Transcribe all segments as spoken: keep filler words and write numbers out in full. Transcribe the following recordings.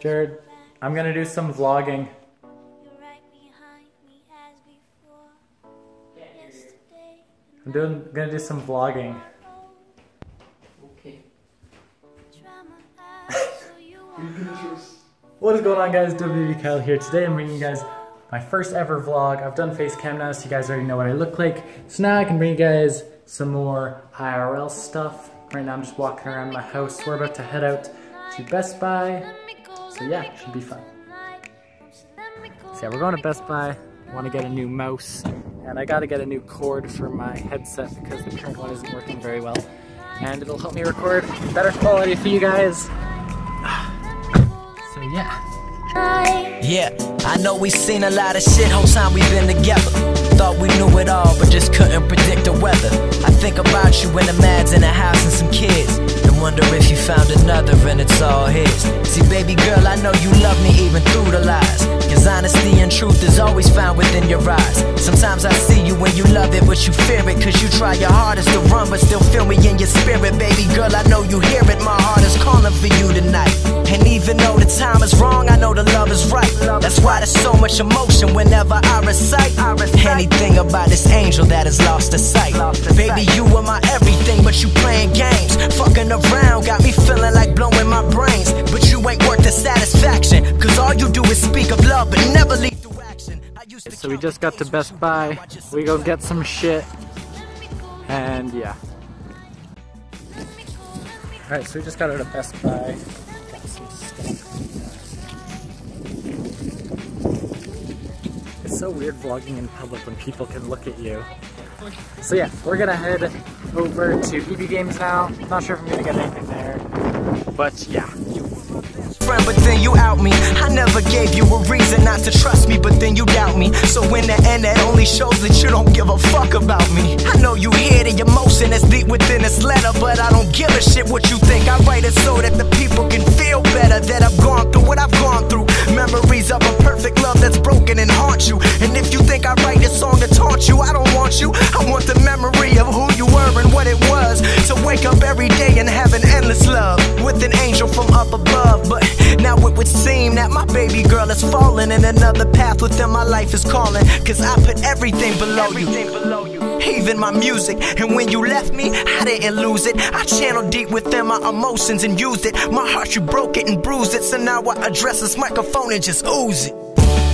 Jared, I'm gonna do some vlogging. I'm doing gonna do some vlogging. Okay. What is going on, guys? W B Kyle here. Today I'm bringing you guys my first ever vlog. I've done face cam now, so you guys already know what I look like. So now I can bring you guys some more I R L stuff. Right now I'm just walking around my house. We're about to head out to Best Buy. So yeah, it should be fun. So yeah, we're going to Best Buy. I want to get a new mouse. And I got to get a new cord for my headset because the current one isn't working very well. And it'll help me record better quality for you guys. So yeah. Yeah, I know we've seen a lot of shit whole time we've been together. Thought we knew it all, but just couldn't predict the weather. I think about you when the mad's in the house and some kids, and wonder if you found another and it's all his. See, baby girl, I know you love me even through the lies, cause honesty and truth is always found within your eyes. Sometimes I see you when you love it, but you fear it, cause you try your hardest to run, but still feel me in your spirit. Baby girl, I know you hear it, my heart is calling for you tonight. And even though the time is wrong, I know the love is right. That's why there's so much emotion whenever I recite anything about this angel that has lost the sight. Baby, you are my everything, but you playing games, fucking around, got me feeling like blowing my brains. But you ain't worth the satisfaction, cause all you do is speak of love but never lead through action. So we just got to Best Buy. We go get some shit. And yeah. Alright, so we just got out of Best Buy. Got some stuff. It's so weird vlogging in public when people can look at you. So yeah, we're gonna head over to E B Games now. Not sure if I'm gonna get anything there, but yeah. Friend, but then you out me. I never gave you a reason not to trust me, but then you doubt me. So in the end, that only shows that you don't give a fuck about me. I know you hear the emotion that's deep within this letter, but I don't give a shit what you think. I write it so that the people can feel better, that I've gone through what I've gone through. Memories of a perfect love that's broken and haunt you. And if you think I write this song to taunt you, I don't want you. I want the memory of who you were and what it was to wake up every day and have an endless love with an angel from up above. But now it would seem that my baby girl is falling, and another path within my life is calling, cause I put everything below you, even my music. And when you left me, I didn't lose it. I channeled deep within my emotions and used it. My heart, you broke it and bruised it, so now I address this microphone and just ooze it.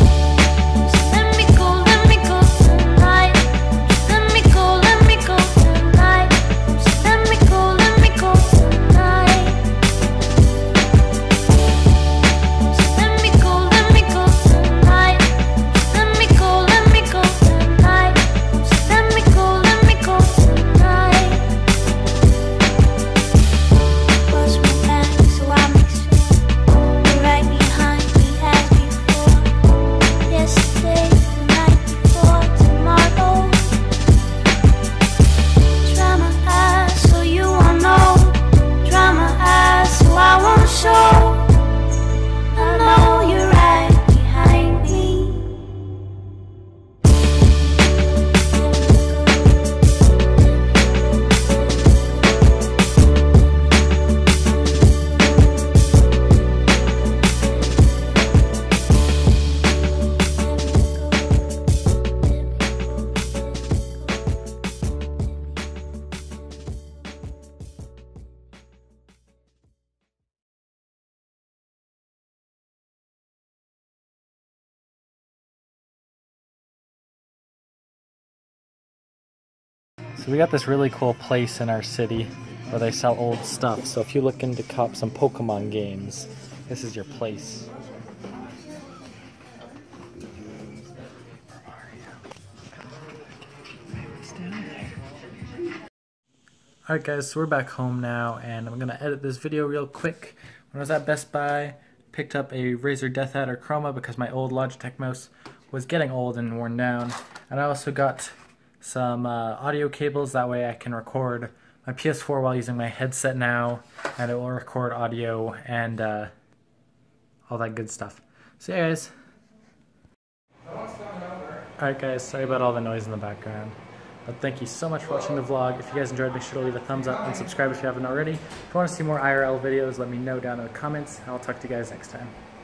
So we got this really cool place in our city where they sell old stuff. So if you look into cop some Pokemon games, this is your place. Alright guys, so we're back home now, and I'm gonna edit this video real quick. When I was at Best Buy, picked up a Razer Death Adder Chroma because my old Logitech mouse was getting old and worn down. And I also got some uh, audio cables, that way I can record my P S four while using my headset now, and it will record audio and uh, all that good stuff. So yeah guys. Alright guys, sorry about all the noise in the background. But thank you so much for watching the vlog. If you guys enjoyed, make sure to leave a thumbs up and subscribe if you haven't already. If you want to see more I R L videos, let me know down in the comments, and I'll talk to you guys next time.